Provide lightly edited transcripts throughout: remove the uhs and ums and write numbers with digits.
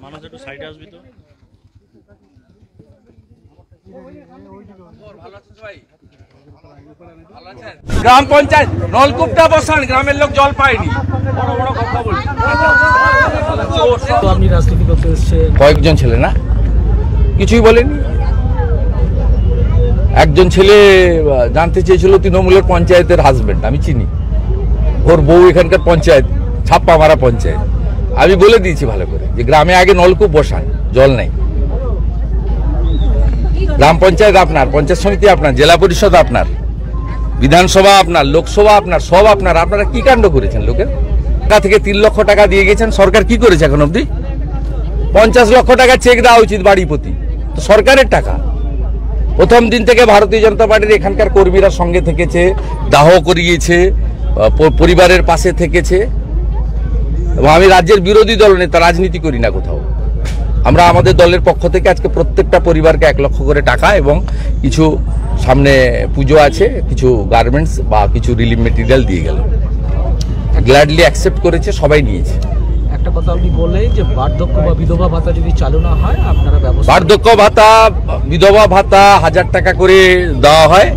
মানুষ একটু সাইডে আসবি তো। গ্রাম পঞ্চায়েত নলকূপটা বসান, গ্রামের লোক জল পায়নি। বড় বড় কথা বলি। আপনি রাজনীতি করতে এসেছেন, কয়েকজন ছেলে না কিছুই বলেনি। একজন ছেলে জানতে চেয়েছিল তৃণমূলের পঞ্চায়েতের হাজবেন্ড, আমি চিনি, ওর বউ এখানকার পঞ্চায়েত, ছাপ্পা মারা পঞ্চায়েত। আমি বলে দিয়েছি ভালো করে যে গ্রামে আগে নলকূপ বসান, জল নেই। গ্রাম পঞ্চায়েত আপনার, পঞ্চায়েত সমিতি আপনার, জেলা পরিষদ আপনার, বিধানসভা আপনার, লোকসভা আপনার, সব আপনার। আপনারা কি কাণ্ড করেছেন? লোকের টাকা থেকে 3 লক্ষ টাকা দিয়ে গেছেন, সরকার কি করেছে এখন অবধি? 50 লক্ষ টাকা চেক দেওয়া উচিত বাড়ি প্রতি, তো সরকারের টাকা। প্রথম দিন থেকে ভারতীয় জনতা পার্টির এখানকার কর্মীরা সঙ্গে থেকেছে, দাহ করিয়েছে, পরিবারের পাশে থেকেছে। এবং আমি রাজ্যের বিরোধী দল নেতা, রাজনীতি করি না কোথাও। আমরা আমাদের দলের পক্ষ থেকে আজকে প্রত্যেকটা পরিবারকে 1 লক্ষ করে টাকা এবং কিছু সামনে পুজো আছে, কিছু গার্মেন্টস বা কিছু রিলিফ মেটেরিয়াল দিয়ে গেল। গ্ল্যাডলি অ্যাকসেপ্ট করেছে, সবাই নিয়েছে। একটা কথা আপনি বললেন যে বার্ধক্য বা বিধবা ভাতা যদি চালু না হয় আপনারা ব্যবস্থা। বার্ধক্য ভাতা, বিধবা ভাতা 1000 টাকা করে দেওয়া হয়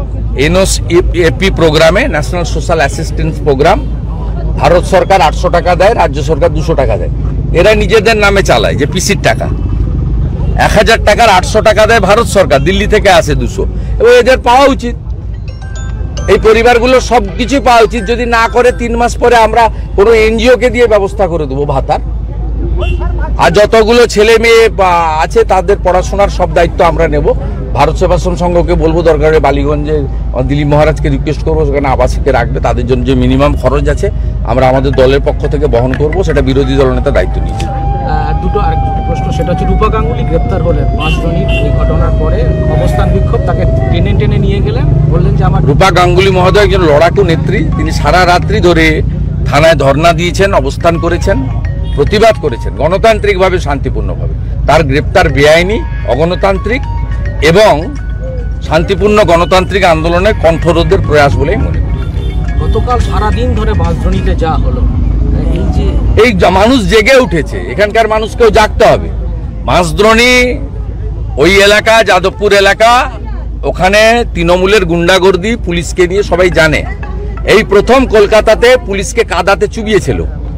এনএসএপি প্রোগ্রামে, national social assistance program. Bharat সরকার 800 টাকা দেয়, রাজ্য সরকার 200 টাকা দেয়। এরা নিজেদের নামে চালায় যে পিসির টাকা। 1000 টাকার 800 টাকা দেয় ভারত সরকার, দিল্লি থেকে আসে 200। এবং এদের পাওয়া উচিত, এই পরিবারগুলো সব কিছুই পাওয়া উচিত। যদি না করে 3 মাস পরে আমরা কোনো এনজিওকে দিয়ে ব্যবস্থা করে দেবো ভাতার। আর যতগুলো ছেলে মেয়ে আছে তাদের পড়াশোনার সব দায়িত্ব আমরা নেব। ভারত সেবাশ্রম সংঘকে বলবো দরকারে বালিগঞ্জে দিলীপ মহারাজকে রিকোয়েস্ট করবো সেখানে আবাসিকে রাখবে। তাদের জন্য যে মিনিমাম খরচ আছে আমরা আমাদের দলের পক্ষ থেকে বহন করব, সেটা বিরোধী দলনেতা দায়িত্ব নিয়েছে। আরেকটি প্রশ্ন, সেটা হচ্ছে রূপা গাঙ্গুলি গ্রেপ্তার হলেন বাঁশদ্রোণীর এই ঘটনার পরে, অবস্থান বিক্ষোভ, তাকে টেনে টেনে নিয়ে গেলেন, বললেন যে আমার। রূপা গাঙ্গুলি মহোদয় একজন লড়াকু নেত্রী। তিনি সারা রাত্রি ধরে থানায় ধর্ণা দিয়েছেন, অবস্থান করেছেন, প্রতিবাদ করেছেন গণতান্ত্রিকভাবে, শান্তিপূর্ণভাবে। তার গ্রেপ্তার বেআইনি, অগণতান্ত্রিক এবং শান্তিপূর্ণ গণতান্ত্রিক আন্দোলনের কণ্ঠরোধের প্রয়াস বলেই মনে করি। গতকাল সারাদিন ধরে বাঁশদ্রোণীতে যা হলো, এই মানুষ জেগে উঠেছে, এখানকার মানুষকেও জাগতে হবে। বাঁশদ্রোণী ওই এলাকা, যাদবপুর এলাকা, ওখানে তৃণমূলের গুন্ডাগর্দি, পুলিশকে নিয়ে সবাই জানে। এই প্রথম কলকাতাতে পুলিশকে কাদাতে চুবিয়েছিল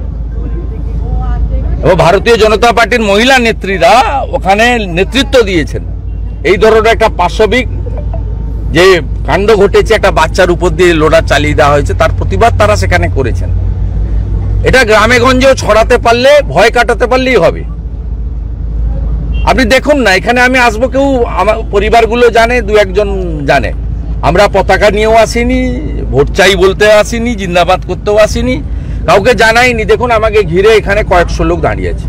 এবং ভারতীয় জনতা পার্টির মহিলা নেত্রীরা ওখানে নেতৃত্ব দিয়েছেন। এই ধরনের একটা পাশবিক যে কাণ্ড ঘটেছে, একটা বাচ্চার উপর দিয়ে লোডার চালিয়ে দেওয়া হয়েছে, তার প্রতিবাদ তারা সেখানে করেছেন। এটা গ্রামে গঞ্জেও ছড়াতে পারলে, ভয় কাটাতে পারলেই হবে। আপনি দেখুন না, এখানে আমি আসবো, কেউ আমার পরিবারগুলো জানে, 2-1 জন জানে। আমরা পতাকা নিয়েও আসিনি, ভোট চাই বলতে আসিনি, জিন্দাবাদ করতেও আসিনি, কাউকে জানাইনি। দেখুন আমাকে ঘিরে এখানে কয়েকশো লোক দাঁড়িয়ে আছে।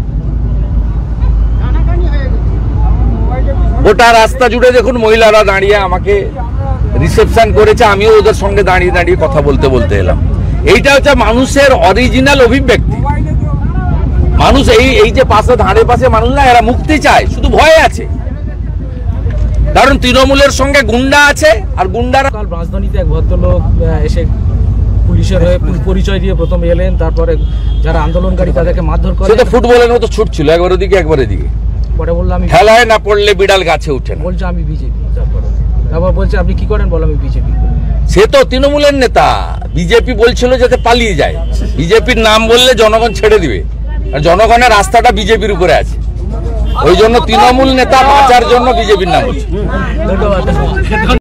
গোটা রাস্তা জুড়ে দেখুন মহিলারা দাঁড়িয়ে আমাকে রিসেপশন করেছে। আমিও ওদের সঙ্গে দাঁড়িয়ে দাঁড়িয়ে কথা বলতে বলতে এলাম। এইটা হচ্ছে মানুষের অরিজিনাল অভিব্যক্তি। মানুষ এই যে পাশে ধারে পাশে মানুষ না, এরা মুক্তি চায়, শুধু ভয় আছে। কারণ তৃণমূলের সঙ্গে গুন্ডা আছে, আর গুন্ডারা। কাল রাজধানীতে এক ভদ্রলোক এসে পুলিশের হয়ে পরিচয় দিয়ে প্রথমে এলেন, তারপরে যারা আন্দোলনকারী তাদেরকে মারধর করে। সেটা ফুটবলের মতো ছুটছিল, একবার ওদিকে একবার এদিকে। পরে বললাম আমি খেলায় না পড়লে বিড়াল গাছে উঠে না। বলছে আমি বিজেপি। তারপর বলছে আপনি কি করেন? বলো আমি বিজেপি। সে তো তৃণমূলের নেতা, বিজেপি বলছিল যাতে পালিয়ে যায়। বিজেপির নাম বললে জনগণ ছেড়ে দিবে, আর জনগণের রাস্তাটা বিজেপির উপরে আছে। ওই জন্য তৃণমূল নেতা বাঁচার জন্য বিজেপির নাম বলছে। ধন্যবাদ।